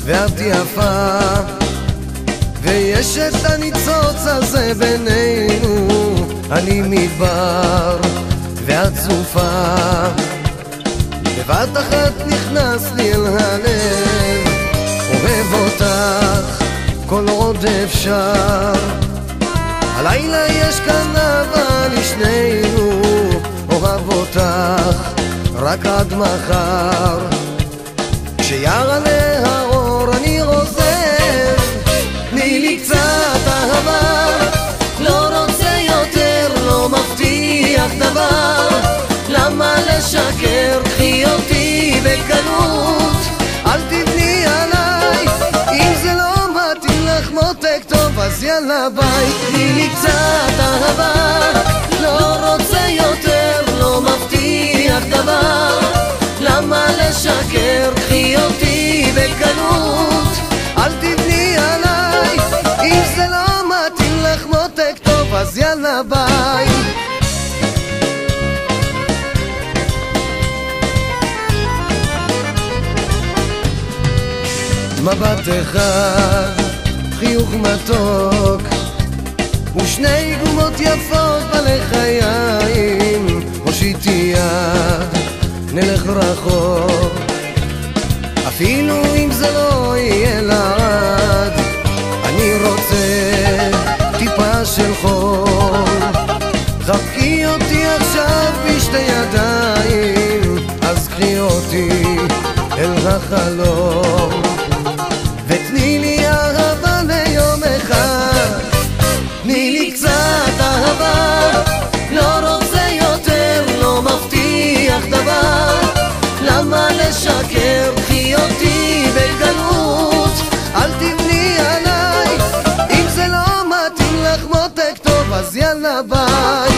ואת יפה, ויש את הניצוץ הזה בינינו. אני מדבר ואת צופה, בבת אחת נכנס לי אל הלב. אוהב אותך כל עוד אפשר, הלילה יש כאן אהבה לשנינו. אוהב אותך רק עד מחר, כשיעלה האור אני רוזר. תני לי קצת אהבה, לא רוצה יותר, לא מבטיח דבר. למה לשקר? קחי אותי בקלות, אל תבני עליי. אם זה לא מתאים לך מותק טוב, אז יאללה ביי. תני לי קצת אהבה, לא רוצה יותר, לא מבטיח דבר. למה לשקר? קחי אותי בקלות, אל תבני עליי. אם זה לא מתאים לך מותק טוב, אז יאללה ביי. מבט אחד, חיוך מתוק, ושני גומות יפות בלחיים. הושיטי יד, נלך רחוק, אפילו אם זה לא יהיה לעד. אני רוצה טיפה של חול, חבקי אותי עכשיו בשתי ידיים. אז קחי אותי אל החלום, ותני לי אהבה ליום אחד. תני לי קצת אהבה, לא רוצה יותר, לא מבטיח דבר. למה לשקר? קחי אותי בקלות, אל תבני עליי. אם זה לא מתאים לך מותק טוב, אז יאללה ביי.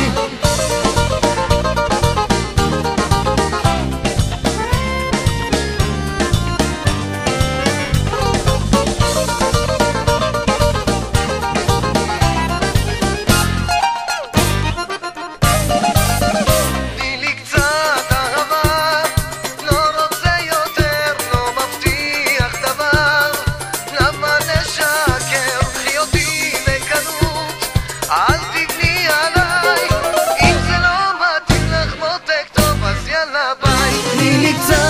אל תבני עליי, אם זה לא מתאים לך מותק טוב, אז יאללה ביי. תני לי קצת